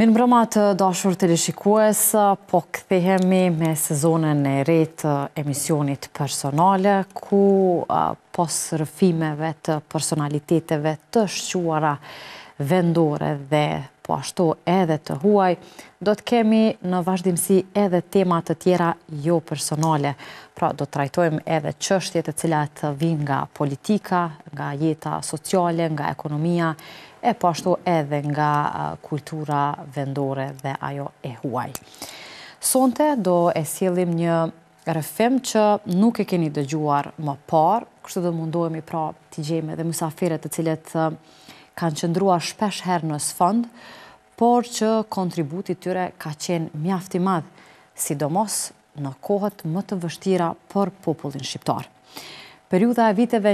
Mirëmbrëma të dashur teleshikues, po kthehemi me sezonën e re të emisionit personale, ku pos rrëfimeve të personaliteteve të shquara vendore dhe po ashtu edhe të huaj, do të kemi në vazhdimsi edhe tema të tjera jo personale. Pra do të trajtojmë edhe çështje të cilat vijnë nga politika, nga jeta sociale, nga ekonomia, e po ashtu edhe nga kultura vendore dhe ajo e huaj. Sonte do e sjellim një rrëfim që nuk e keni dëgjuar më parë, kështu do mundohemi pra t'i gjejmë edhe mysafirët të cilët kanë qëndruar shpesh herë në sfond, por që kontributi tyre ka qenë mjaft i madh, sidomos në kohët më të vështira për popullin shqiptar. Periudha e viteve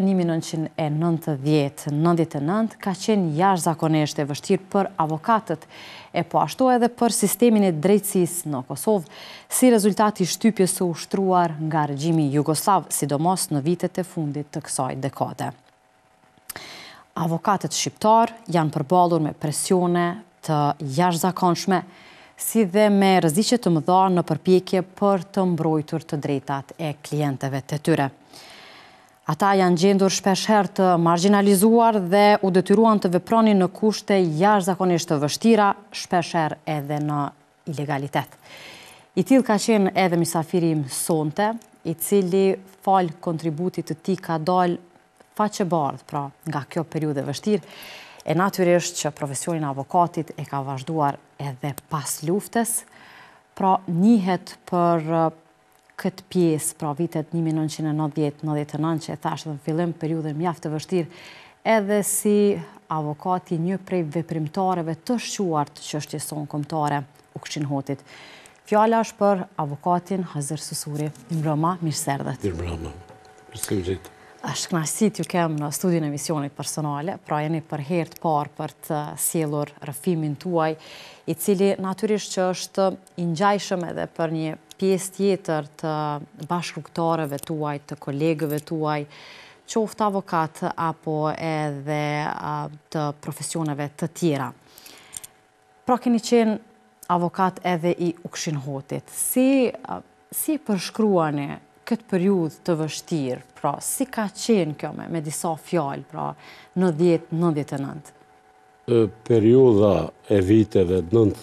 1990-99 ka qenë jashtëzakonisht e vështirë për avokatët e po ashtu edhe për sistemin e drejtësisë në Kosovë, si rezultati i shtypjes së ushtruar nga regjimi jugoslav, sidomos në vitet e fundit të kësaj dekade. Avokatët shqiptar janë përballur me presione të jashtëzakonshme, si dhe me rreziqe të mëdha në përpjekje për të mbrojtur të drejtat e klientëve të tyre. Ata janë gjendur shpeshherë të marginalizuar dhe u detyruan të vepronin në kushte jashtëzakonisht të vështira, shpeshherë edhe në ilegalitet. I tillë ka qenë edhe mysafiri im sonte, i cili fal kontributit të tij ka dalë faqebardh pra nga kjo periudhë e vështirë, e natyrisht që profesionin avokatit e ka vazhduar edhe pas luftës, pra njihet për këtë pjesë, pra vitet 1990-99, që e thashtë në fillim periudhën mjaft të vështirë, edhe si avokati një prej veprimtareve të shquar të çështjes sonë kombëtare Ukshin Hotit. Fjala është për avokatin Hazir Susuri. Mirëmbrëma, mirë se erdhët. Mirëmbrëma, mirë se është kënaqësi t'ju kem në studion e emisionit personale, pra jeni për herë të parë për të sjellur rrëfimin tuaj, i cili natyrisht që është i ngjajshëm edhe për një pjesë tjetër të bashkëpunëtorëve tuaj, të kolegëve tuaj, qoftë avokat apo edhe të profesioneve të tjera. Pra keni qenë avokat edhe i Ukshin Hotit. Si përshkruani këtë periudhë të vështirë, pra si ka qenë kjo me disa fjalë, pra 90-99? Periudha e viteve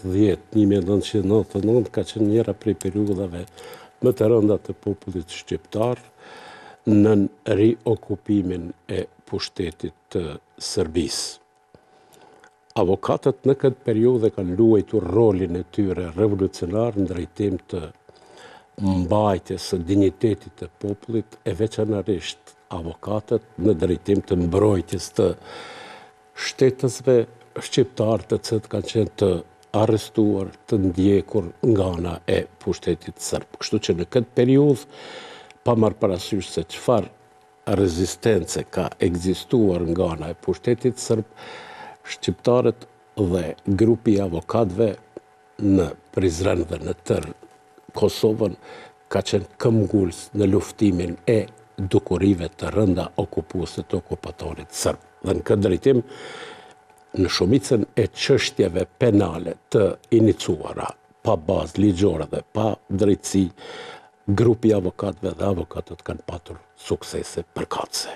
1999 ka qenë njëra prej periudhave më të rënda të popullit shqiptar në riokupimin e pushtetit të Serbisë. Avokatët në këtë periudhë kanë luajtur rolin e tyre revolucionar në drejtim të mbajtjes së dinjitetit të popullit, e veçanërisht avokatët në drejtim të mbrojtjes të shtetësve shqiptar të cilët kanë qenë të arrestuar, të ndjekur nga ana e pushtetit serb. Kështu që në këtë periudhë, pa marrë parasysh se çfarë rezistence ka ekzistuar nga ana e pushtetit serb, shqiptarët dhe grupi i avokatëve në Prizren dhe në tërë Kosovën ka qenë këmbgulës në luftimin e dukurive të rënda okupuese të okupatorit serb. Dhe në këtë drejtim, në shumicën e çështjeve penale të iniciuara pa bazë ligjore dhe pa drejtësi, grupi i avokatëve dhe avokatët kanë patur suksese përkatëse.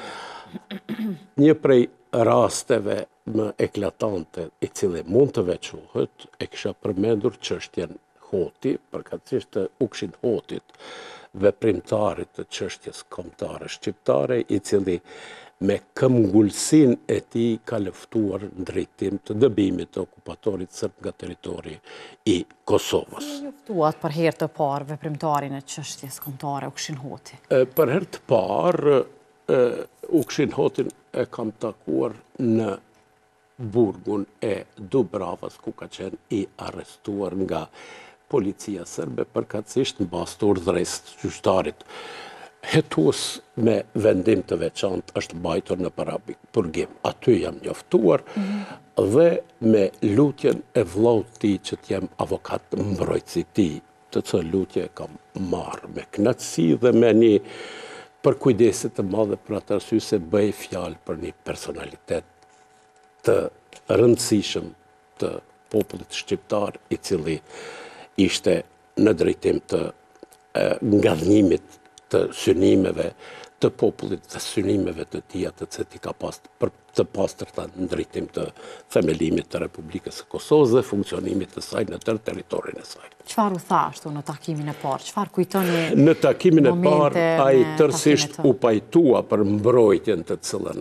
Një prej rasteve më eklatante i cili mund të veçohet, e kisha përmendur çështjen Hoti, përkatësisht të Ukshin Hotit, veprimtarit të çështjes kombëtare shqiptare, i cili me këmbgulësinë e tij ka luftuar në drejtim të dëbimit të okupatorit serb nga territori i Kosovës. Si luftuat për herë të parë veprimtarin e çështjes kombëtare Ukshin Hoti? Për herë të parë Ukshin Hotin e kam takuar në burgun e Dubravas, ku ka qenë i arrestuar nga policia serbe, përkatësisht në bazë të urdhërës të gjyqtarit. Hetues me vendim të veçantë është mbajtur në parapurgim. Aty jam njoftuar dhe me lutjen e vllaut të tij që të jem avokat mbrojtësi i tij, të cilën lutje kam marrë me kënaqësi dhe me një përkujdese të madhe për atë arsye se bëj fjalë për një personalitet të rëndësishëm të popullit shqiptar i cili ishte në drejtim të ngadhnimit të synimeve të popullit dhe synimeve të tia të ceti ka pas të pastërta në drejtim të themelimit të Republikës së Kosovës dhe funksionimit të saj në tërë territorin e saj. Çfarë u tha ashtu në takimin e parë? Çfarë kujtoni? Në takimin e parë ai tërësisht u pajtua për mbrojtjen të cilën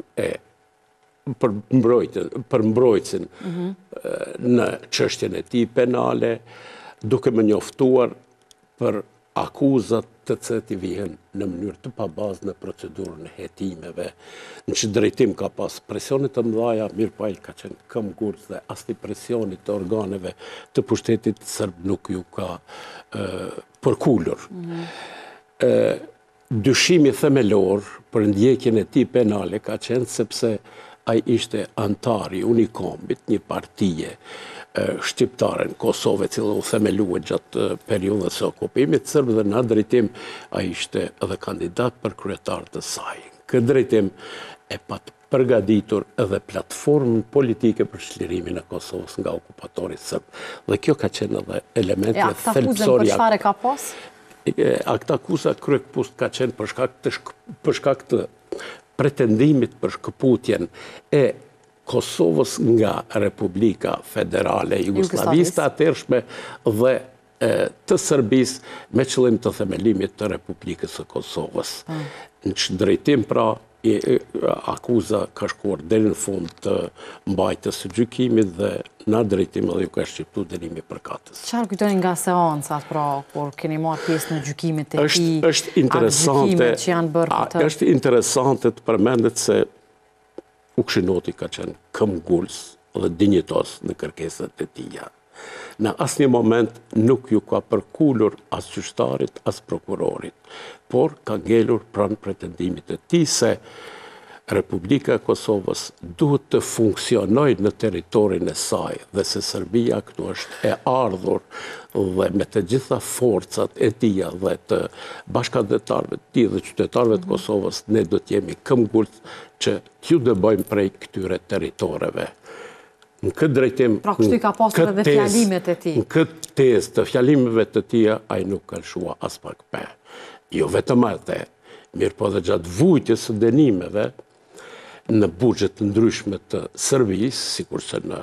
për mbrojtjen në çështjen e tij penale, duke më njoftuar për akuzat të cilat i vijnë në mënyrë të pabazë në procedurën e hetimeve, në që drejtim ka pas presionit të mëdhaja, mirëpo ai ka qenë këmbgurës dhe asnjë presionit të organeve të pushtetit serb nuk ju ka përkulur. Dyshimi themelor për ndjekjen e tij penale ka qenë sepse ai ishte antar i Unikombit, një partie shqiptare në Kosovë, cila u themelua gjatë periudhës së okupimit serb dhe në drejtim ai ishte edhe kandidat për kryetar të saj. Këtë drejtim e pat përgatitur edhe platformën politike për çlirimin e Kosovës nga okupatori serb. Dhe kjo ka qenë edhe elementi thelbësor. Për çfarë ka pas? Akta akuza kryekëpust ka qenë për shkak të pretendimit për shkëputjen e Kosovës nga Republika Federale Jugosllavisë të atërshme dhe të Serbisë me qëllim të themelimit të Republikës së Kosovës. Në që drejtim pra, akuza ka shkuar deri në fund të mbajtjes së gjykimit dhe në drejtim edhe ju ka shqiptu dënimi përkatës. Çfarë kujtoni nga seancat, pra, kur keni marrë pjesë në gjykimet e tij? Është interesante që janë bërë për të. Është interesante të përmendet se Ukshinoti ka qenë këmbgulës dhe dinjitos në kërkesat e tija. Në asnjë moment nuk ju ka përkulur as gjyqtarit, as prokurorit, por ka ngelur pranë pretendimit të tij se Republika e Kosovës duhet të funksionojë në territorin e saj dhe se Serbia këtu është e ardhur dhe me të gjitha forcat e tija dhe të bashkëdhetarëve të tij dhe qytetarëve të Kosovës ne do të jemi këmbgulës që t'ju dëbojmë prej këtyre territoreve. Në këtë drejtim, pra kështu i ka pasur edhe fjalimet e tij. Në këtë tezë të fjalimeve të tija ai nuk ka lëshua as pak pe. Jo vetëm atë, mirëpo edhe gjatë vujtjes së dënimeve në buxhet të ndryshme të Serbisë, sikurse në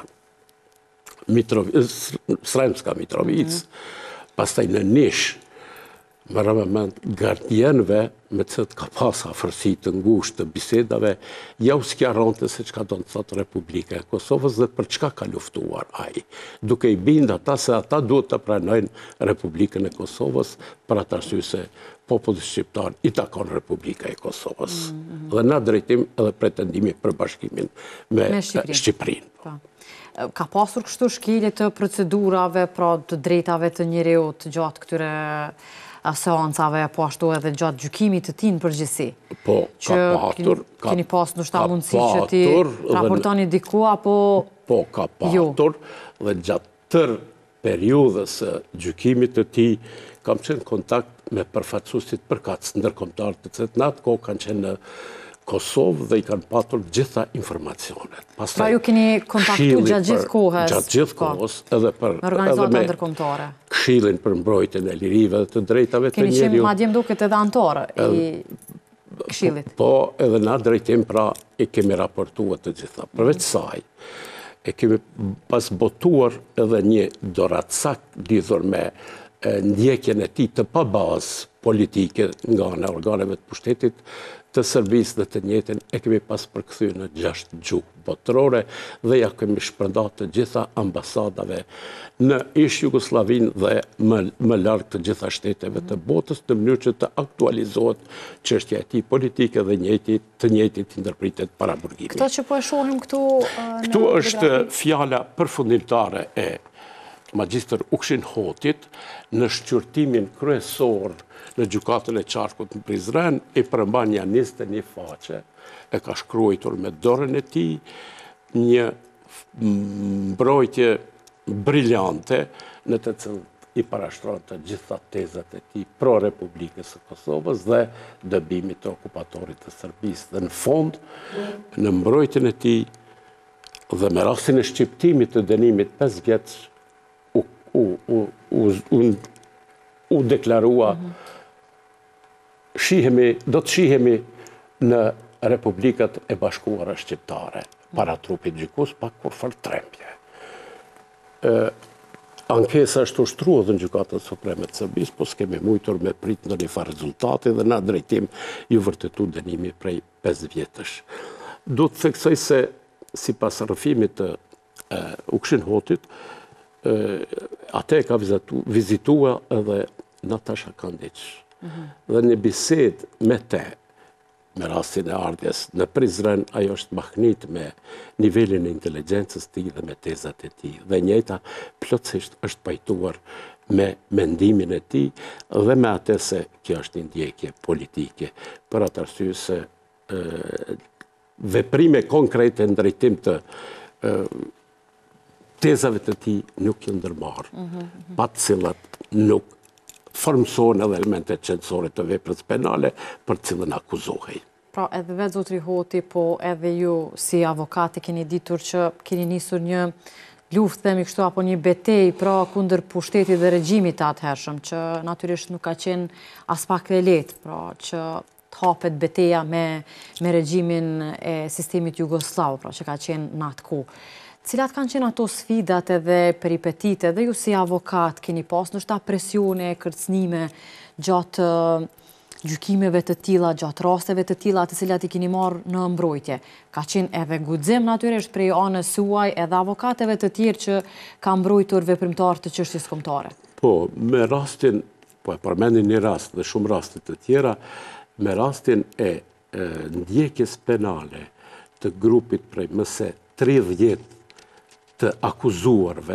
Sremska Mitrovica, pastaj në Niš, më rëmend gardienëve me të cilët ka pas afërsi të ngushtë të bisedave, ja u sqaronte se çka do të thotë Republika e Kosovës dhe për çka ka luftuar ai, duke i bindë ata se ata duhet të pranojnë Republikën e Kosovës për atë arsye se populli shqiptar i takon Republika e Kosovës. Dhe në drejtim edhe pretendimi për bashkimin me Shqipërinë. Ka pasur kështu shkelje të procedurave, pra të drejtave të njeriut gjatë këtyre seancave, po ashtu edhe gjatë gjykimit të tij në përgjithësi? Po, ka patur. Keni pas ndoshta mundësi që ti raportoni diku apo po, ka patur dhe gjatë tërë periudhës së gjykimit të tij kam qenë në kontakt me përfaqësuesit përkatës ndërkombëtar të cilët në atë kohë kanë qenë në Kosovë dhe i kanë patur gjitha informacionet. Pra ju keni kontaktu gjatë gjithë kohës? Gjatë gjithë kohës, edhe me organizata ndërkombëtare. Këshillin për mbrojtjen e lirive dhe të drejtave të njeriut. Keni qenë madje duket edhe anëtar i këshillit. Po, edhe në drejtim pra i kemi raportuar të gjitha. Përveç saj, e kemi pas botuar edhe një doracak lidhur me ndjekjen e tij të pabazë politike nga ana organeve të pushtetit të Serbisë dhe të njëjtën e kemi pas përkthyer në 6 gjuhë botërore dhe ja kemi shpërndarë të gjitha ambasadave në ish Jugosllavinë dhe më larg të gjitha shteteve të botës në mënyrë që të aktualizohet çështja e tij politike dhe të njëjtit ndërpritet para burgimit. Këto që po e shohim këtu Këtu është fjala përfundimtare e Magjistër Ukshin Hotit në shqyrtimin kryesor në gjykatën e Qarkut në Prizren, i përmban një 21 faqe, e ka shkruar me dorën e tij një mbrojtje briljante në të cilën i parashtron të gjitha tezat e tij pro Republikës së Kosovës dhe dëbimit të okupatorit të Serbisë. Dhe në fond, në mbrojtjen e tij Dhe me rastin e shqiptimit të dënimit 5 vjeç u deklarua do të shihemi në Republikat e Bashkuara Shqiptare, para trupit gjykus, pak kur fër trembje. Ankesa është ushtrua dhe në Gjykatën Supreme të Serbisë, po s'kemi mujtur me prit në një farë rezultate dhe na drejtim ju vërtetu dënimi prej 5 vjetësh. Do të theksoj se si pas rrëfimit të Ukshin Hotit, ate ka vizitua edhe Natasha Kandiq. Dhe një bised me te, me rastin e ardhjes në Prizren, ajo është mahnit me nivelin e inteligencës ti dhe me tezat e ti. Dhe njëta plotësisht është pajtuar me mendimin e ti dhe me atë se kjo është një ndjekje politike. Për atë arsye se veprime konkrete në drejtim të tezave të ti nuk janë ndërmarrë, pa të cilat nuk formësohen edhe elementet qendësore të veprës penale për cilën akuzohej. Pra edhe vetë zotri Hoti, po edhe ju si avokati keni ditur që keni nisur një luftë, themi kështu, apo një betej pra kundër pushtetit dhe regjimit të atëhershëm, që natyrisht nuk ka qenë as pak e lehtë, pra që të hapet beteja me regjimin e sistemit Jugoslav, pra që ka qenë në atë kohë. Cilat kanë qenë ato sfidat edhe peripetite dhe ju si avokat keni pas ndoshta presione, kërcënime gjatë gjykimeve të tilla, gjatë rasteve të tilla të cilat i keni marrë në mbrojtje. Ka qenë edhe guxim natyrisht prej anës suaj edhe avokatëve të tjerë që kanë mbrojtur veprimtar të çështjes kombëtare. Po, me rastin, po e përmendin një rast dhe shumë raste të tjera, me rastin e ndjekjes penale të grupit prej mëse 30 të akuzuarve,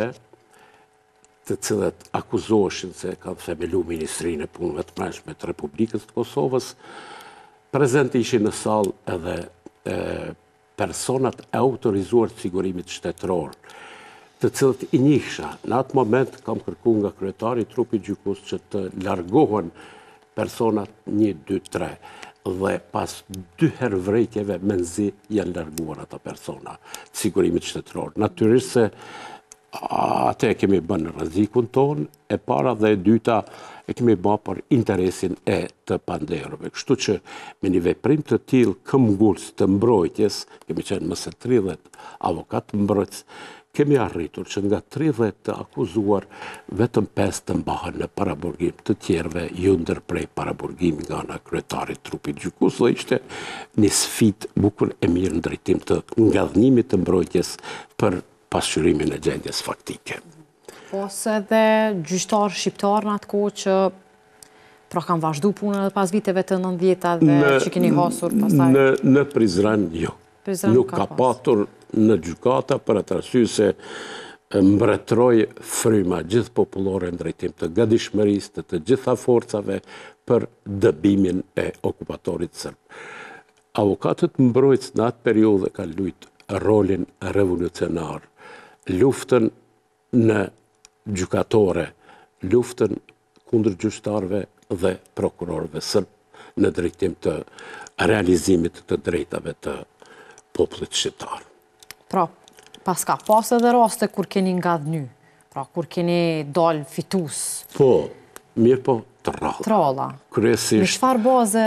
të cilët akuzoheshin se kanë themelu Ministrinë e Punëve të Brendshme të Republikës të Kosovës, prezent ishin në sallë edhe personat e autorizuar të sigurimit shtetëror, të cilët i njihsha. Në atë moment kam kërkuar nga kryetari i trupit gjykus që të largohen personat 1, 2, 3 dhe pas 2 herë vrejtjeve menzi janë larguar ata persona të sigurimit shtetëror. Natyrisht se atë e kemi bërë në rrezikun tonë, e para dhe e dyta e kemi bërë për interesin e të panderëve. Kështu që me një veprim të tillë këmbgulës të mbrojtjes, kemi qenë mëse 30 avokat mbrojtës, kemi arritur që nga 30 të akuzuar, vetëm 5 të mbahen në paraburgim, të tjerëve ju ndërprej paraburgim nga ana kryetarit trupit gjykus, dhe ishte një sfidë bukur e mirë në drejtim të ngadhnimit të mbrojtjes për pasqyrimin e gjendjes faktike. Po se dhe gjyqtar shqiptar në atë kohë që pra kanë vazhdu punën edhe pas viteve të 90-ta dhe që keni hasur pastaj? Në Prizren, jo. Nuk ka patur në gjykata për atë arsye se mbretëroi fryma gjithë popullore në drejtim të gatishmërisë të gjitha forcave për dëbimin e okupatorit serb. Avokatët mbrojtës në atë periudhë kanë luajtur rolin revolucionar, luftën në gjykatore, luftën kundër gjyqtarëve dhe prokurorëve serb në drejtim të realizimit të drejtave të popullit shqiptar. Pra, pas ka pas edhe raste kur keni ngadhny, pra kur keni dal fitus. Po, mirë po, të rralla. Të rralla. Kryesisht. Në çfarë baze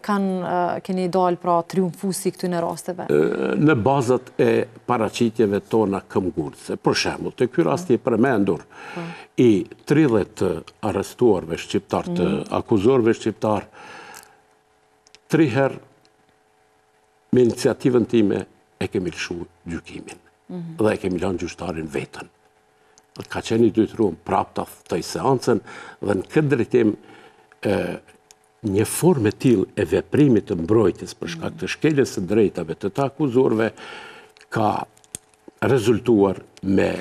keni dal pra triumfusi këtyre rasteve? Në bazat e paraqitjeve tona këmbgulëse. Për shembull, te ky rast i përmendur i 30 të arrestuarve shqiptar, të akuzuarve shqiptar, 3 herë me iniciativën time e kemi lëshu gjykimin dhe e kemi lënë gjyqtarin vetën. Ka qenë i dytruar prapta të seancën dhe në këtë drejtim një formë e tillë e veprimit të mbrojtjes për shkak të shkeljes së drejtave të të akuzuarve ka rezultuar me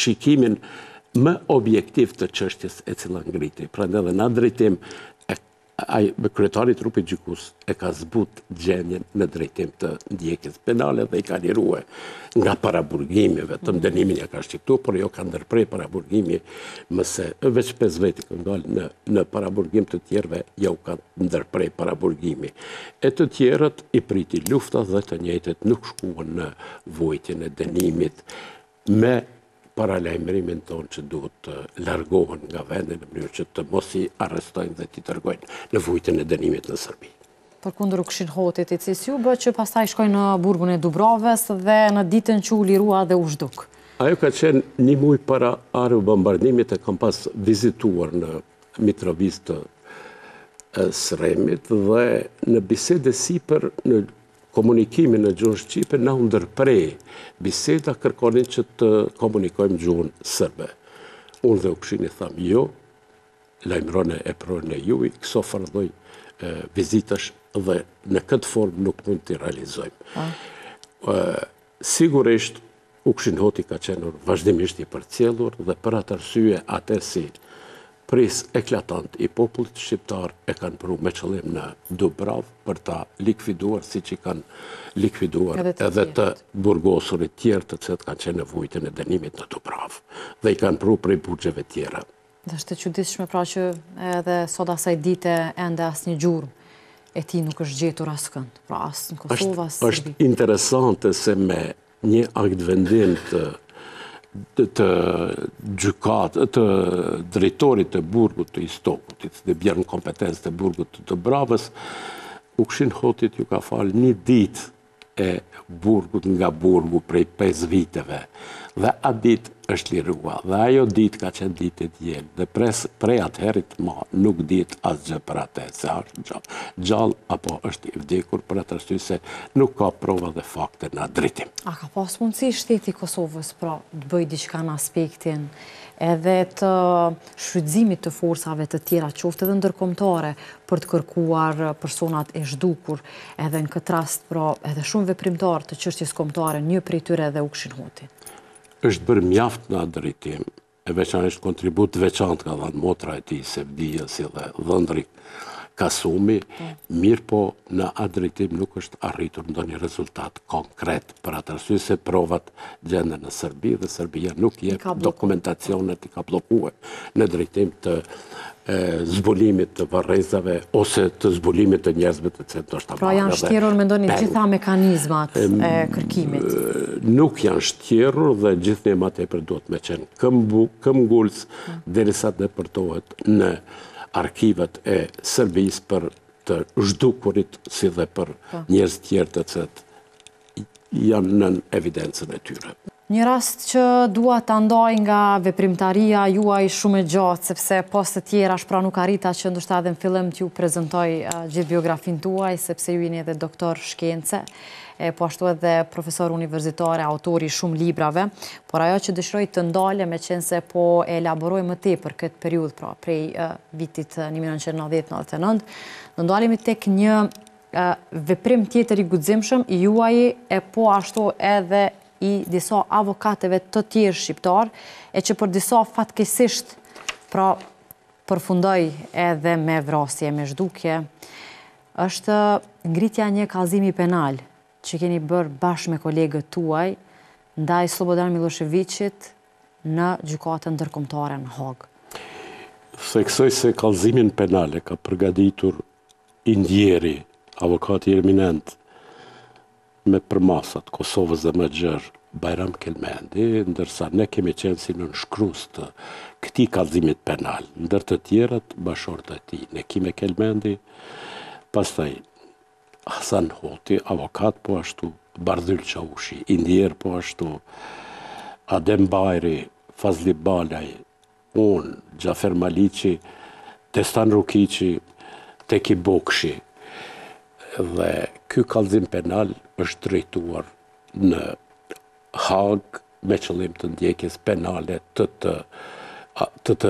shikimin më objektiv të çështjes e cila ngriti. Prandaj edhe në drejtim kryetari i trupit gjykus e ka zbut gjendjen në drejtim të ndjekjes penale dhe i ka lirue nga paraburgimi, vetëm dënimin ja ka shqiptu, por jo ka ndërprej paraburgimi, mëse veç 5 veti kanë dalë në paraburgim të tjerve, jo ka ndërprej paraburgimi. E të tjerët i priti lufta dhe të njëjtet nuk shkuan në vojtjen e dënimit me paralajmërimin tonë që duhet të largohen nga vendin në mënyrë që të mos i arrestojnë dhe t'i tërgojnë në vujtjen e dënimit në Serbi. Përkundër Ukshin Hotit i CSU, që pastaj shkoj në burgun e Dubrovës dhe në ditën që u lirua dhe u zhduk. Ajo ka qenë një muj para arë bombardimit e kam pas vizituar në Mitrovic të Sremit dhe në bisede sipër në komunikimin në gjuhën shqipe na u ndërprej biseda kërkonin që të komunikojmë gjuhën serbe. Unë dhe Ukshin i tham jo, lajmërone e prorën e juj, këso fardoj vizitash dhe në këtë formë nuk mund të realizojmë. Sigurisht, Ukshin Hoti ka qenë vazhdimisht i përcjellur dhe për atë arsye atë si pres eklatant i popullit shqiptar e kanë pru me qëllim në Dubrav për ta likviduar si që kanë likviduar edhe të burgosurit tjerë të cilët kanë qenë në vujtjen e dënimit në Dubrav dhe i kanë pru prej burgjeve tjera. Dhe është të çuditshme pra që edhe sot asaj dite ende asnjë gjurmë e ti nuk është gjetur askënd, pra as në Kosovë, as Serbi. Është interesante se me një akt vendim të gjykat, të drejtorit të burgut të Istokut, dhe bjerë në kompetencë të burgut të Dubravës, Ukshin Hotit ju ka falë një ditë e burgut nga burgu prej 5 viteve. Dhe a ditë është lirua. Dhe ajo ditë ka qenë ditë e djelë. Dhe prej atëherit ma nuk ditë asgjë për atë, se është gjallë apo është i vdekur për atë arsye se nuk ka prova dhe fakte në drejtim. A ka pas mundësi shteti i Kosovës pra të bëjë diçka në aspektin edhe të shfrytëzimit të forcave të tjera, qoftë edhe ndërkombëtare, për të kërkuar personat e zhdukur, edhe në këtë rast pra edhe shumë veprimtar të çështjes kombëtare, një prej tyre edhe Ukshin Hoti. Është bërë mjaft në atë drejtim, e veçanërisht kontribut veçantë ka dhënë motra e tij Sevdia si dhe Dhëndri Kasumi, mirë po në atë drejtim nuk është arritur ndonjë rezultat konkret për atë arsye se provat gjenden në Serbi dhe Serbia nuk jep dokumentacionet, i ka bllokuar në drejtim të zbulimit të varrezave ose të zbulimit të njerëzve të cilët ndoshta pra janë shtjerur mendoni gjitha mekanizmat e kërkimit. Nuk janë shtjerur dhe gjithnjë më tepër duhet me qenë këmbgulës derisa të depërtohet në arkivet e Serbisë për të zhdukurit si dhe për njerëz tjerë të cilët janë në evidencën e tyre. Një rast që dua ta ndaj nga veprimtaria juaj shumë e gjatë, sepse pas të tjera pra nuk arrita që ndoshta edhe në fillim t'ju prezantoj gjithë biografin tuaj, sepse ju jeni edhe doktor shkence, po ashtu edhe profesor universitare, autori shumë librave, por ajo që dëshiroj të ndale me qenë se po e elaboroj më tepër këtë periudhë, pra prej vitit 1990-99, do ndalemi tek një veprim tjetër i guximshëm i juaj e po ashtu edhe i disa avokateve të tjerë shqiptar, e që për disa fatkeqësisht pra përfundoi edhe me vrasje, me zhdukje, është ngritja një kallëzimi penal që keni bërë bashkë me kolegët tuaj ndaj Slobodan Miloševićit në gjykatën ndërkombëtare në Hagë. Theksoj se kallëzimin penal e ka përgatitur i ndjeri, avokati eminent me përmasat Kosovës dhe Magjër, Bajram Kelmendi, ndërsa ne kemi qenë si në nënshkrues të këtij kallëzimit penal, ndër të tjerët bashortë e tij, Nekime Kelmendi, pastaj Hasan Hoti, avokat po ashtu, Bardhyl Çavushi, i ndjer po ashtu, Adem Bajri, Fazli Balaj, unë, Gjafer Maliqi, Testan Rukiqi, Teki Bokshi. Dhe ky kallëzim penal është drejtuar në Hagë me qëllim të ndjekjes penale të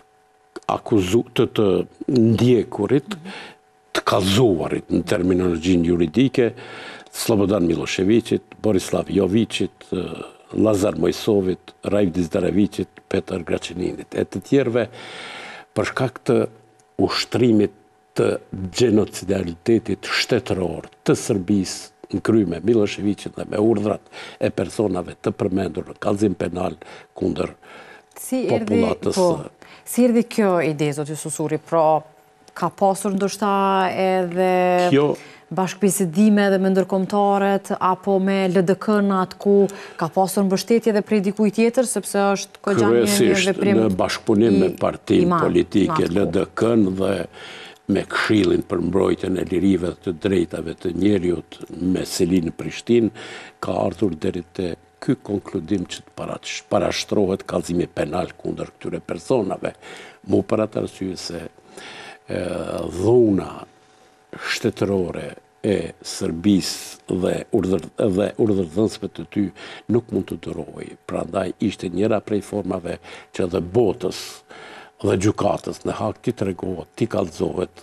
ndjekurit, të kallëzuarit në terminologjinë juridike, Slobodan Miloševićit, Borislav Jovićit, Lazar Mojsovit, Rajvdis Daravićit, Petar Graçeninit, e të tjerëve për shkak të ushtrimit të genocidalitetit shtetëror të Serbisë në kry me Miloševićin dhe me urdhrat e personave të përmendur në kallëzim penal kundër popullatës. Si erdhi kjo ide, zoti Susuri? Pra, ka pasur ndoshta edhe bashkëbisedime dhe me ndërkombëtarët apo me LDK-n atë ku ka pasur mbështetje edhe prej dikujt tjetër, sepse është kogja një veprim në bashkëpunim me partinë politike, LDK-n dhe me Këshillin për mbrojtjen e lirive të drejtave të njeriut me Selinë Prishtinë, ka ardhur deri te ky konkludim që të parashtrohet kallëzimi penal kundër këtyre personave. Mu për atë arsye se dhuna shtetërore e Serbisë dhe urdhërdhënësve të ty nuk mund të duroj. Prandaj ishte njëra prej formave që dhe botës dhe gjykatës në Hag ti tregohet, ti kallëzohet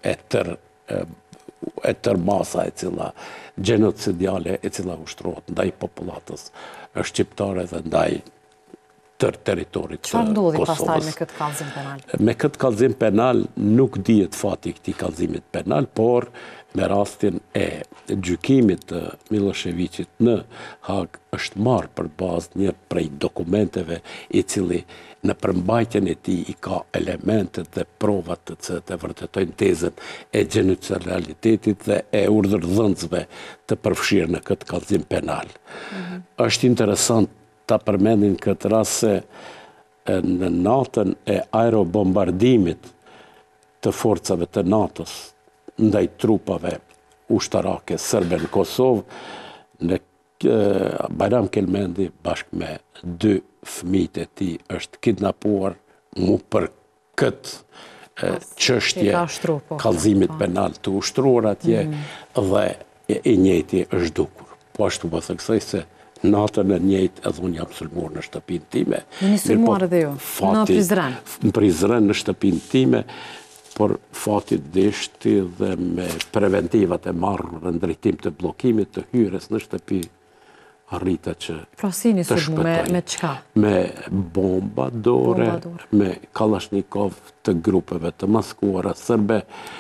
e tër masa e cila genocidiale e cila ushtrohet ndaj popullatës shqiptare dhe ndaj tër territorit të Kosovës. Çfarë ndodhi pastaj me këtë kallëzim penal? Me këtë kallëzim penal nuk dihet fati i këtij kallëzimit penal, por me rastin e gjykimit të Miloševićit në Hag është marrë për bazë një prej dokumenteve i cili në përmbajtjen e tij i ka elementet dhe provat të cilat e vërtetojnë tezën e genocidalitetit dhe e urdhërdhënësve të përfshirë në këtë kallëzim penal. Është interesant ta përmendin këtë rast se në natën e aerobombardimit të forcave të NATO-s ndaj trupave ushtarake serbe në Kosovë, në Bajram Kelmendi bashkë me 2 fëmijët e tij është kidnapuar mu për këtë çështje kallëzimit penal të ushtruar atje dhe i njëjti është dukur. Po ashtu po theksoj se natën e njëjtë edhe unë jam sulmuar në shtëpinë time. Jeni sulmuar edhe ju në Prizren? Në Prizren në shtëpinë time, por fatit deshti dhe me preventivat e marrë në drejtim të bllokimit të hyrjes në shtëpi arrita që pra si një sulmu me çka? Me bomba dore, me Kalashnikov të grupeve të maskuara serbe,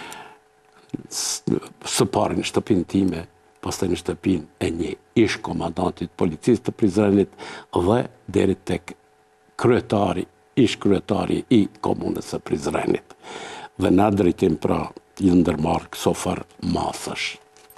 së pari në shtëpinë time, pastaj në shtëpinë e një ish komandantit policisë të Prizrenit dhe deri tek ish kryetari i komunës së Prizrenit. Dhe në drejtim pra i ndërmarrë kësofar masash.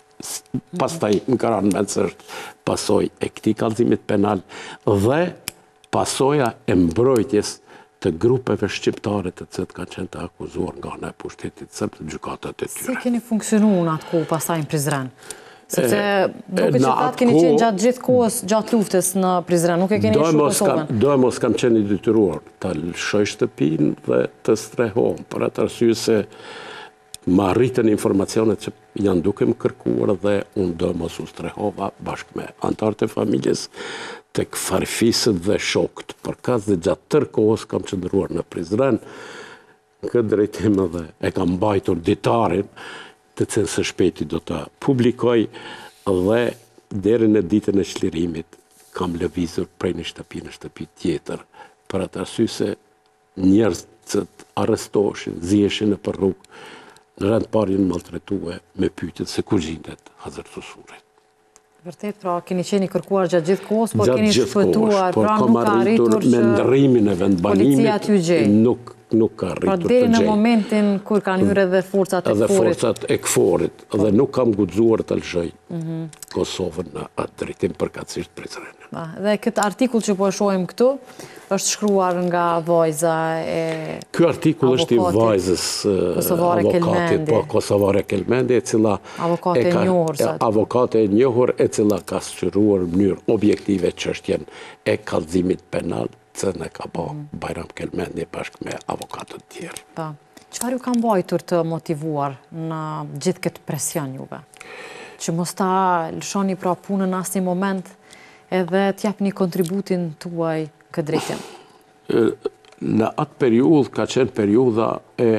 Pastaj në karan me që është pasoj e këtij kallëzimit penal dhe pasoja e mbrojtjes të grupeve shqiptare të cilët kanë qenë të akuzuar nga ana e pushtetit serb të gjykatat e tyre. Si keni funksionu në atë kohë pastaj në Prizren? Sepse duke që atë keni qenë gjatë gjithë kohës, gjatë luftës në Prizren, nuk e keni shumë Kosovën. Do e mos kam qenë i detyruar të lëshoj shtëpinë dhe të strehom, për atë arsye se më arritën informacionet që janë duke më kërkuar dhe unë do mos u strehova bashkë me antarët e familjes tek farfisët dhe shokët. Për kas dhe gjatë tërë kohës kam qëndruar në Prizren, në këtë drejtim edhe e kam mbajtur ditarin të cilën së shpejti do të publikoj dhe deri në ditën e çlirimit kam lëvizur prej një shtëpi tjetër për atë arsye se njerëzit arrestoheshin, ziheshin nëpër rrugë, në rend parë janë maltretuar me pyetjet se ku gjendet Hazret Susuri. Vërtet, pra keni qenë i kërkuar gjatë gjithë kohës, por keni shpëtuar, pra nuk ka arritur me ndërrimin e vendbanimit, policia t'ju gjej. Nuk ka arritur pra të deri në gjej. momentin kur kanë hyrë edhe forcat e KFOR-it. Edhe forcat e KFOR-it, dhe nuk kam guxuar të lëshoj Kosovën në atë drejtim përkatësisht Prizren. Dhe këtë artikull që po e shohim këtu, është shkruar nga vajza e ky artikull është i vajzës avokatit, po Kosovare Kelmendi, e cila avokate e njohur, e cila ka sqaruar në mënyrë objektive çështjen e kallëzimit penal, që ne ka bë Bajram Kelmendi bashkë me avokatët tjerë. Çfarë ju ka mbajtur të motivuar në gjithë këtë presion juve? Që mos ta lëshoni pra punën asnjë moment edhe t'japni kontributin tuaj këtë drejtim? Në atë periudhë ka qenë periudha e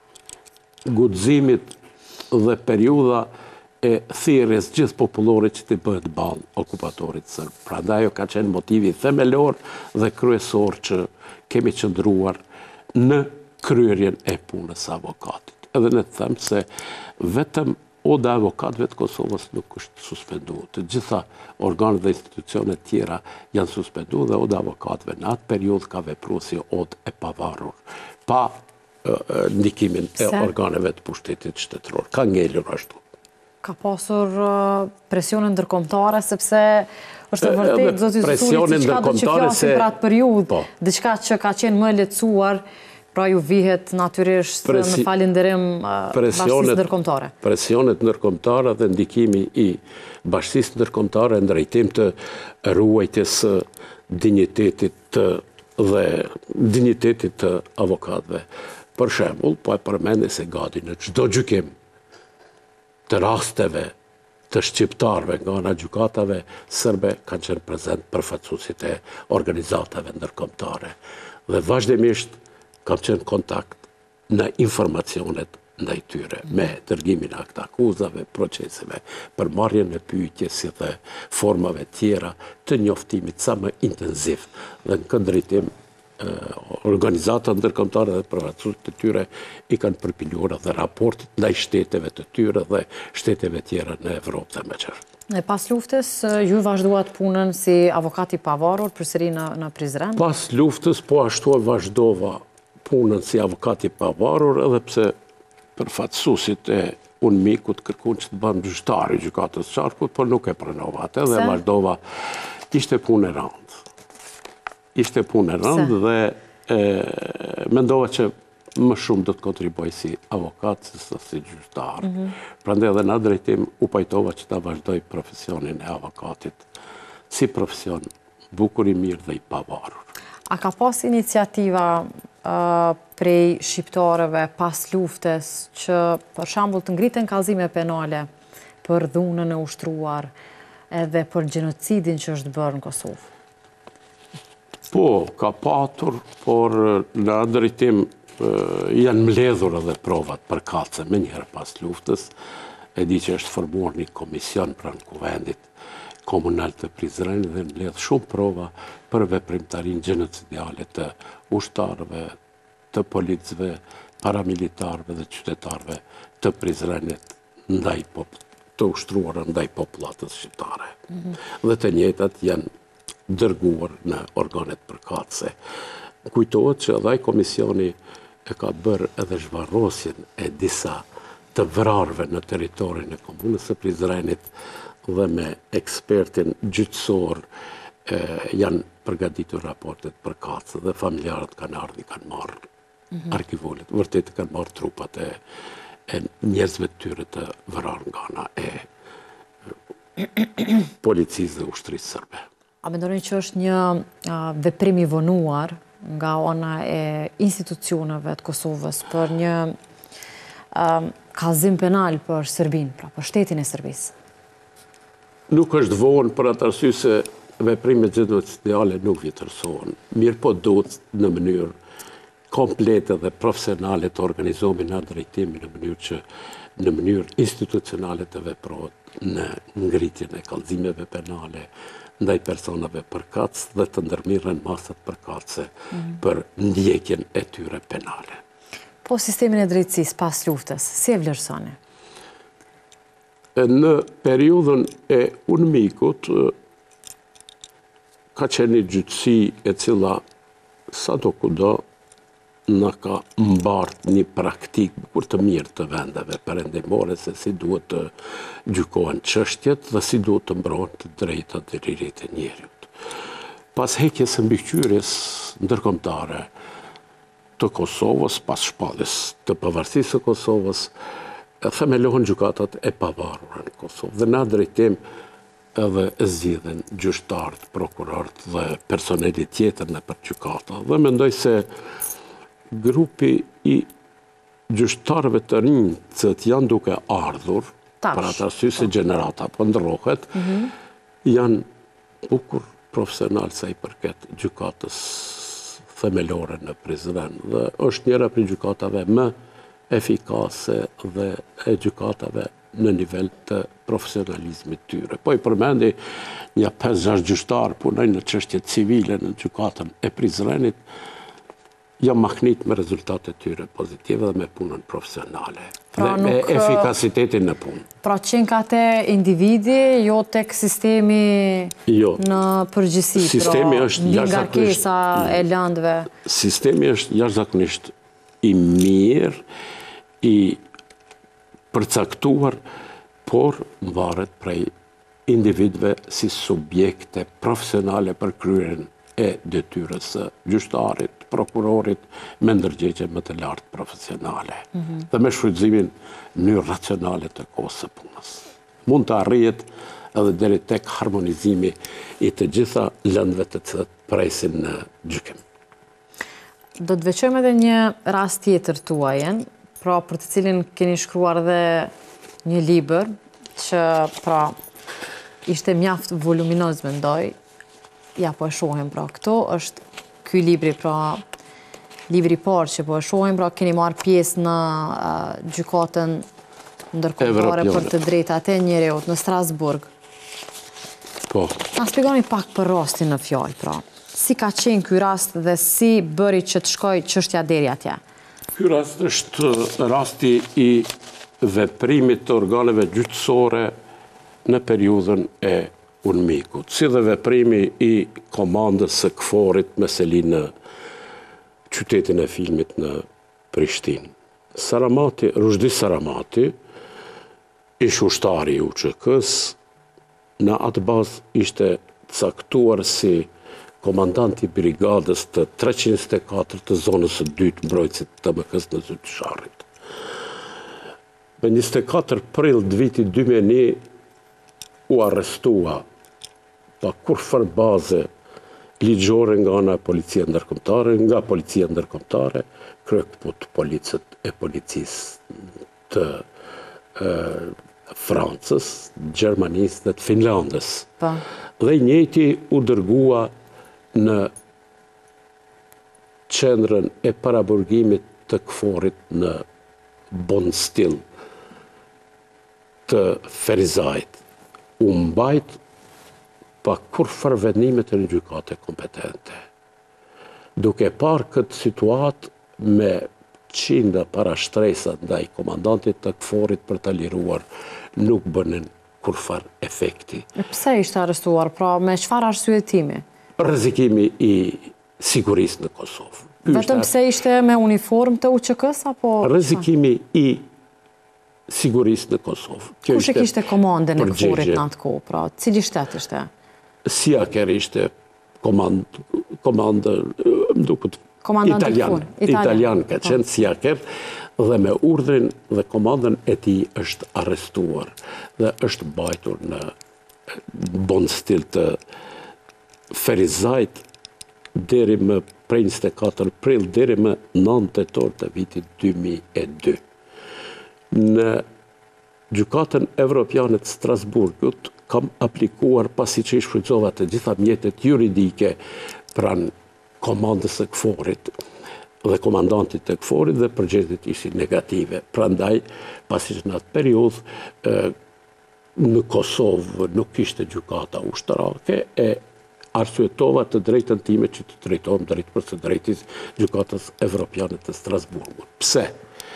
guximit dhe periudha e thirrjes gjithë popullorit që të bëhet ballë okupatorit serb. Prandaj ajo ka qenë motivi themelor dhe kryesor që kemi qëndruar në kryerjen e punës së avokatit. edhe ne të them se vetëm Oda e Avokatëve të Kosovës nuk është suspenduar. Të gjitha organet dhe institucionet tjera janë suspenduar dhe Oda e Avokatëve në atë periudhë ka vepruar si odë e pavarur, pa ndikimin e organeve të pushtetit shtetëror. Ka ngelur ashtu. Ka pasur presionin ndërkombëtare, sepse është e vërtet, zoti Susuli, diçka do që flasim për atë periudhë, diçka që ka qenë më lehtësuar, pra ju vihet natyrisht në falënderim bashkisë ndërkombëtare. Presionet ndërkombëtare dhe ndikimi i bashkisë ndërkombëtare në drejtim të ruajtjes dinjitetit të avokatëve. Për shembull, po e përmendni se gati në çdo gjykim të rasteve të shqiptarëve nga ana gjykatave serbe kanë qenë prezent përfaqësuesit e organizatave ndërkombëtare. Dhe vazhdimisht kam qenë kontakt në informacionet ndaj tyre, me dërgimin e akta akuzave, proceseve, për marrjen e pyetjes si dhe formave tjera të njoftimit sa më intenziv. Dhe në këtë drejtim organizatat ndërkombëtare dhe përfaqësuesit të tyre i kanë përpiluar dhe raportet ndaj shteteve të tyre dhe shteteve tjera në Evropë dhe më qartë. E pas luftës, ju vazhduat punën si avokat i pavarur përsëri në Prizren? Pas luftës, po ashtu vazhdova punën si avokat i pavarur, edhe pse përfaqësuesit e unë mikut kërkuan që të bëhem gjyqtar i gjykatës së Qarkut, por nuk e pranova atë dhe vazhdova. Ishte punë e rëndë. Ishte punë e rëndë dhe mendova që më shumë do të kontribuaj si avokat, si gjyqtar. Prandaj edhe në drejtim u pajtova që ta vazhdoj profesionin e avokatit si profesion bukur, i mirë dhe i pavarur. A ka pas iniciativa prej shqiptarëve pas luftës që për shembull të ngriten kallëzime penale për dhunën e ushtruar edhe për gjenocidin që është bërë në Kosovë? Po, ka patur, por në drejtim janë mbledhur edhe provat përkatëse me njëherë pas luftës. E di që është formuar një komision pranë kuvendit komunal të Prizrenit dhe mbledh shumë prova për veprimtarinë gjenocidiale të ushtarëve, të policëve, paramilitarëve dhe qytetarëve të Prizrenit të ushtruara ndaj popullatës shqiptare. Dhe të njëjtat janë dërguar në organet përkatëse. Kujtohet që edhe ai komisioni e ka bërë edhe zhvarrosjen e disa të vrarëve në territorin e komunës së Prizrenit dhe me ekspertin gjyqësor janë përgatitur raportet përkatëse dhe familjarët kanë ardhur, kanë marrë arkivolet. Vërtet kanë marrë trupat e njerëzve të tyre të vrarë nga ana e policisë dhe ushtrisë serbe. A mendoni që është një veprim i vonuar nga ana e institucioneve të Kosovës për një kallëzim penal për Serbinë, pra për shtetin e Serbisë? Nuk është vonë për atë arsye se veprimet gjenocidiale nuk vjetërsohen. Mirë po duhet në mënyrë komplete dhe profesionale të organizohemi në drejtimin në mënyrë institucionale të veprohet në ngritjen e kallëzimeve penale ndaj personave përkatës dhe të ndërmirën masat përkatëse për ndjekjen e tyre penale. Po sistemin e drejtësisë pas luftës, si e vlerësoni? Në periudhën e UNMIK-ut ka qenë një gjyqësi e cila sa do kudo në ka mbartë një praktik për të mirë të vendeve perëndimore se si duhet të gjykohen çështjet dhe si duhet të mbrohen të drejtat dhe lirit e njerëzit. Pas heqjes së mbikëqyrjes ndërkombëtare të Kosovës, pas shpalljes të pavarësisë së Kosovës, themelohen gjykatat e pavarura në Kosovë dhe në drejtim edhe zgjidhen gjyqtarët, prokurorët dhe personeli tjetër në për gjykata. Dhe mendoj se grupi i gjyqtarëve të rinj që janë duke ardhur, për atë arsye se gjenerata po ndrohet, janë bukur profesional sa i përket gjykatës themelore në Prizren dhe është njëra prej gjykatave më efikase dhe e gjykatave në nivel të profesionalizmit tyre. Po i përmendi një 5-6 gjyqtarë punojnë në çështje civile në gjykatën e Prizrenit, jam mahnit me rezultate tyre pozitive dhe me punën profesionale. Pra dhe me nuk, efikasitetin në punë. Pra qenë ka te individi, jo tek sistemi Jo. në përgjithësi, Sistemi është mbi ngarkesa e lëndëve. Sistemi është jashtëzakonisht i mirë, i përcaktuar, por varet prej individëve si subjekte profesionale për kryerjen e detyrës së gjyqtarit, prokurorit, me ndërgjegje më të lartë profesionale. Dhe me shfrytëzimin në mënyrë racionale të kohës së punës. Mund të arrihet edhe deri tek harmonizimi i të gjitha lëndëve të cilat presin në gjykim. Do të veçojmë edhe një rast tjetër tuajen, pra për të cilin keni shkruar dhe një libër, që pra ishte mjaft voluminoz mendoj, ja po e shohim pra këto, është ky libri, pra libri parë që po e shohim, pra keni marrë pjesë në gjykatën ndërkombëtare për të drejtat e njerëzit në Strasburg. Po. Na shpjegoni pak për rastin në fjalë, pra. Si ka qenë ky rast dhe si bëri që të shkojë çështja deri atje? Ky rast është rasti i veprimit të organeve gjyqësore në periudhën e UNMIK-ut, si dhe veprimi i komandës së KFOR-it me seli në qytetin e filmit në Prishtinë. Rushdi Saramati, ish ushtari i UÇK-s, në atë bazë ishte caktuar si komandanti brigadës të 324 të zonës së 2 mbrojtësit të TMK-s në Zyt të Sharrit. Me 24 prill të vitit 2001 u arrestua pa kurrë baze ligjore nga ana e policia ndërkombëtare, kryekëput policët e policisë të Francës, Gjermanisë dhe të Finlandës. Dhe i njëjti u dërgua në qendrën e paraburgimit të KFOR-it në Bonstil të Ferizajt. U mbajt pa kurrë vendime të një gjykate kompetente. Duke parë këtë situatë me qinda para shtresa ndaj komandantit të KFOR-it për ta liruar, nuk bënin kurrë efekti. Pse ishte arrestuar? Pra me çfarë arsyetimi? Rrezikimi i sigurisë në Kosovë. Vetëm pse ishte me uniformë të UÇK-s apo? Rrezikimi i sigurisë në Kosovë. Kush e kishte komandën e KFOR-it në atë kohë? Pra, cili shtet ishte? Siaker ishte komandë, më duket italian ka qenë Siaker, dhe me urdhrin dhe komandën e tij është arrestuar dhe është mbajtur në Bonstil të Ferizajt deri më prej 24 prill deri më 9 tetor të vitit 2002. Në gjykatën evropiane të Strasburgut kam aplikuar pasi që i shfrytëzova të gjitha mjetet juridike pranë komandës së KFOR-it dhe komandantit të KFOR-it dhe përgjigjet ishin negative. Prandaj, pasi që në atë periudhë në Kosovë nuk kishte gjykata ushtarake, e arsyetova të drejtën time që të drejtohem drejt për së drejtis gjykatës evropiane të Strasburgut. Pse?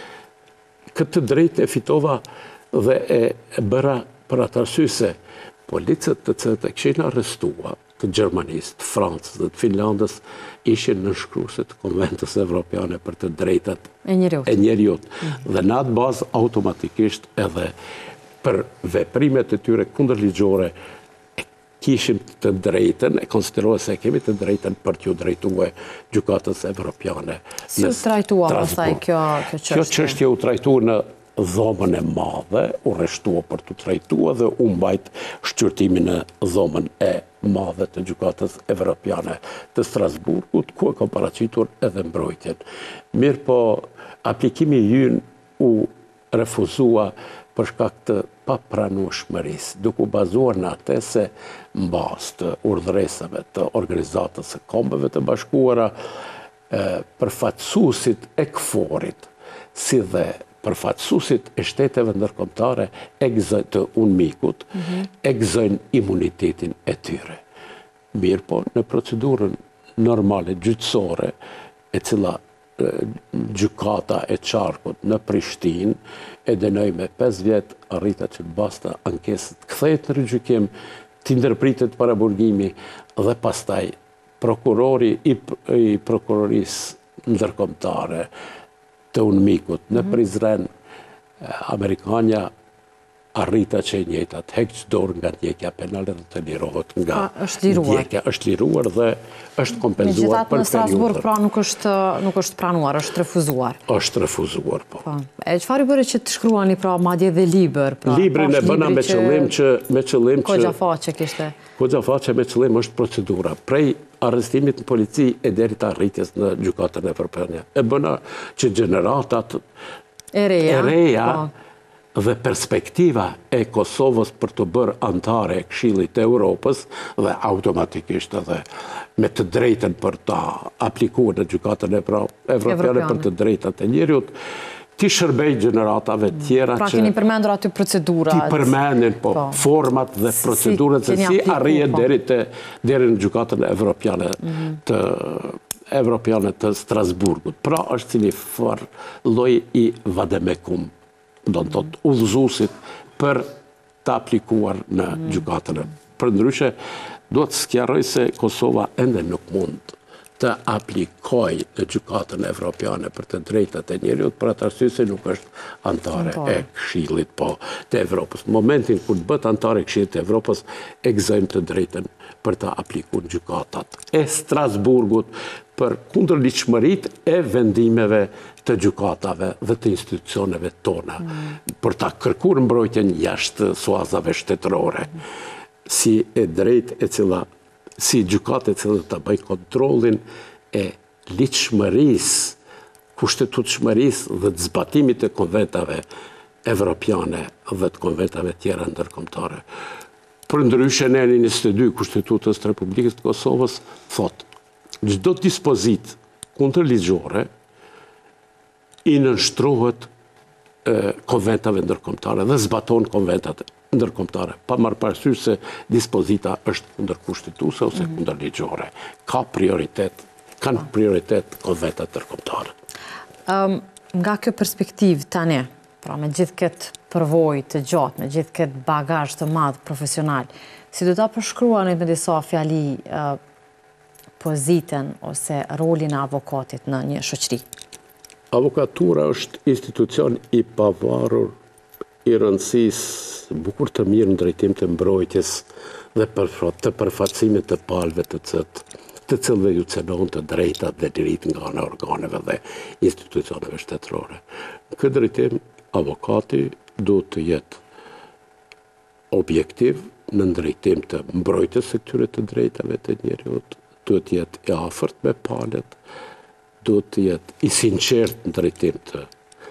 Këtë drejtë e fitova dhe e bëra për atë arsye se policët të cilët e kishin arrestuar të Gjermanisë, të Francës dhe të Finlandës ishin nënshkruese të Konventës Evropiane për të drejtat e njerëzit. Dhe në atë bazë automatikisht edhe për veprimet e tyre kundërligjore kishim të drejtën, e konsiderohet se kemi të drejtën për t'ju drejtuar gjykatës evropiane. Si u trajtua pastaj kjo çështje? Kjo çështje u trajtua në dhomën e madhe, u rreshtua për t'u trajtuar dhe u mbajt shqyrtimi në dhomën e madhe të gjykatës evropiane të Strasburgut, ku e ka paraqitur edhe mbrojtjen. Mirë po, aplikimi ynë u refuzua për shkak të papranueshmërisë, duke u bazuar në atë se mbas të urdhëresave të Organizatës së Kombeve të Bashkuara, përfaqësuesit e KFOR-it, si dhe përfaqësuesit e shteteve ndërkombëtare të UNMIK-ut egzojnë imunitetin e tyre. Mirë po, në procedurën normale gjyqësore, e cila gjykata e Qarkut në Prishtinë e dënoi me 5 vjet, arrita që basta ankesët kthehet në rigjykim, të ndërpritet paraburgimi dhe pastaj prokurori i prokurorisë ndërkombëtare të UNMIK-ut në Prizren, Amerikanja arrita që e njëjtat heqë dorë nga ndjekja penale dhe të lirohet nga ndjekja. Është liruar dhe është kompenzuar për periudhën. Megjithatë në Strasburg pra nuk është pranuar, është refuzuar. Është refuzuar, po. E çfarë bëre që të shkruani pra madje dhe libër? Librin e bëna me qëllim që Hoxhafaqe kishte. Hoxhafaqe me qëllim është procedura. Prej arrestimit në polici e deri të arritjes në gjykatën e Evropiane. E bëna që gjeneratat e reja dhe perspektiva e Kosovës për të bërë antare e Këshillit të Europës dhe automatikisht edhe me të drejtën për të aplikuar në gjykatën e Evropiane për të drejtat e njeriut, ti shërbej gjeneratave tjera që... Pra keni përmendur aty procedurat. Ti përmendin, format dhe procedurat se si arrije deri në gjykatën Evropiane të Strasburgut. Pra është cili farë lloj i vademekum, do të thotë udhëzuesit për të aplikuar në gjykatën. Përndryshe, duhet të sqaroj se Kosova ende nuk mund të aplikoj në gjykatën Evropiane për të drejtat e njeriut, për atë arsye se nuk është antare e Këshillit të Evropës. Në momentin kur bëhet antare e Këshillit të Evropës, e gëzojmë të drejtën për të aplikuar gjykatat e Strasburgut për kundërligjshmëritë e vendimeve të gjykatave dhe të institucioneve tona, për ta kërkuar mbrojtjen jashtë suazave shtetërore, si e drejtë e cila si gjykatë e cila të bëj kontrollin e ligjshmërisë, kushtetutshmërisë dhe të zbatimit të konventave evropiane dhe të konventave tjera ndërkombëtare. Përndryshe në 22 Kushtetutës të Republikës të Kosovës thotë, çdo dispozitë kundërligjore i nënshtrohet konventave ndërkombëtare dhe zbaton konventat ndërkombëtare, pa marrë parasysh se dispozita është kundërkushtetuese ose kundërligjore. Kanë prioritet konventat ndërkombëtare. Nga kjo perspektivë tani, pra me gjithë këtë përvojë të gjatë, me gjithë këtë bagazh të madh profesional, si do ta përshkruani me disa fjali pozitën ose rolin e avokatit në një shoqëri? Avokatura është institucion i pavarur, i rëndësisë, bukur të mirë në drejtim të mbrojtjes dhe të përfaqësimit të palëve të cilëve ju cenon të drejtat dhe liritë nga ana organeve dhe institucioneve shtetërore. Në këtë drejtim, avokati duhet të jetë objektiv në drejtim të mbrojtjes së këtyre të drejtave të njeriut, duhet të jetë i afërt me palët, duhet të jetë i sinqert në drejtim të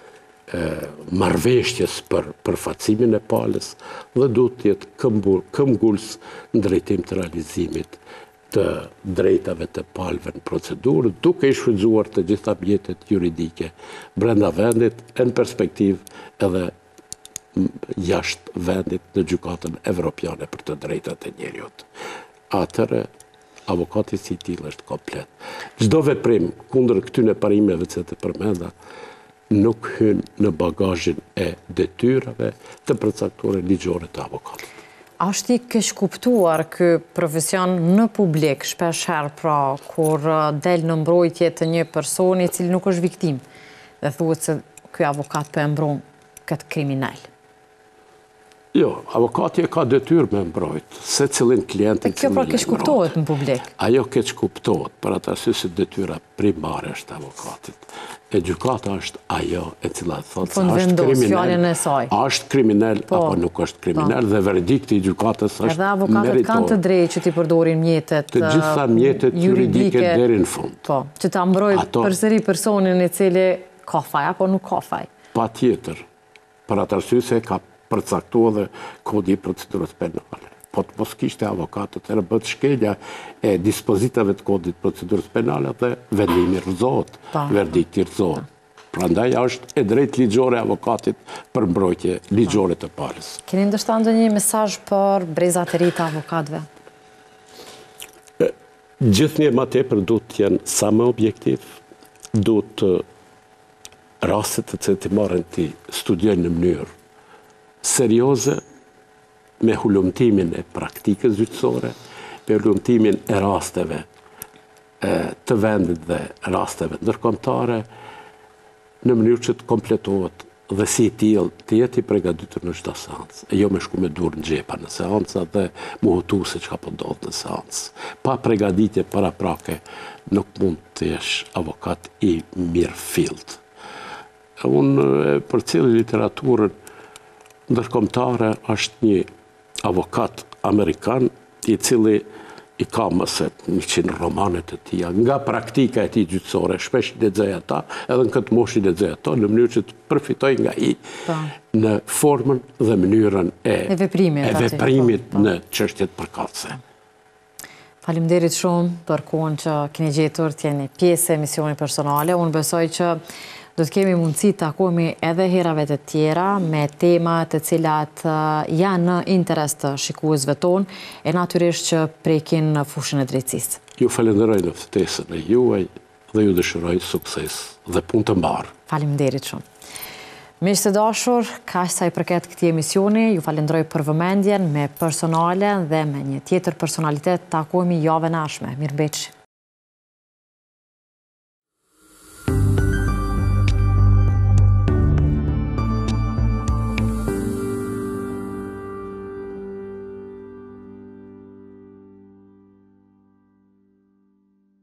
marrëveshjes për përfaqësimin e palës dhe duhet të jetë këmbgulës në drejtim të realizimit të drejtave të palëve në procedurë, duke i shfrytzuar të gjitha mjetet juridike brenda vendit e në perspektivë edhe jashtë vendit në gjykatën evropiane për të drejtat e njeriut. Atëherë, avokati si i tillë është komplet. Çdo veprim kundër këtyre parimeve që të përmenda nuk hyn në bagazhin e detyrave të përcaktuara ligjore të avokatit. A është i keq kuptuar ky profesion në publik shpeshherë, pra kur del në mbrojtje të një personi i cili nuk është viktim dhe thuhet se ky avokat po e mbron këtë kriminal? Jo, avokati e ka detyrë me mbrojt, secilin klientin që pra keq kuptohet në publik. Ajo keq kuptohet, për atë arsye se detyra primare është avokatit. E gjykata është ajo e cila thotë se është kriminal apo nuk është kriminal dhe verdikti i gjykatës është meritor. Edhe avokatët kanë të drejtë që t'i përdorin mjetet të gjitha mjetet juridike deri në fund. Po, që ta mbrojë përsëri personin i cili ka faj apo nuk ka faj. Patjetër, për atë arsye se ka përcaktuar dhe kodi i procedurës penale. Po të mos kishte avokatët, e bët shkelja e dispozitave të kodit procedurës penale dhe vendimi rëzohet, verdikti rëzohet. Prandaj është e drejtë ligjore avokatit për mbrojtje ligjore të palës. Keni ndoshta ndonjë mesazh për brezat e ri të avokatëve? Gjithnjë më tepër duhet të jenë sa më objektiv, do të rastet të cilët i marrin të studiojnë në mënyrë serioze, me hulumtimin e praktikës gjyqësore, me hulumtimin e rasteve të vendit dhe rasteve ndërkombëtare, në mënyrë që të kompletohet dhe si i tillë të jetë i përgatitur në çdo seancë, e jo me shku me dur në xhepa në seanca dhe mu hutu se çka po ndodh në seancë. Pa përgatitje paraprake nuk mund të jesh avokat i mirëfillt. Unë për cilë literaturën ndërkombëtare është një avokat amerikan i cili i ka mëse 100 romanet e tia, nga praktika e ti gjyqësore, shpesh i lexoj ata, edhe në këtë moshë i lexoj ato, në mënyrë që të përfitoj nga i në formën dhe mënyrën e veprimit në çështjet përkatëse. Faleminderit shumë për kohën që keni gjetur të jeni pjesë e misionit personale. Unë besoj që do të kemi mundësi të takohemi edhe herave të tjera me tema të cilat janë në interes të shikuesve tonë e natyrisht që prekin në fushën e drejtësisë. Ju falenderoj në ftesën e juaj dhe ju dëshiroj sukses dhe punë të mbarë. Faleminderit shumë. Miq të dashur, kaq sa i përket këtij emisioni, ju falenderoj për vëmendjen me personale dhe me një tjetër personalitet takohemi javën e ardhshme. Mirëmbëjtje.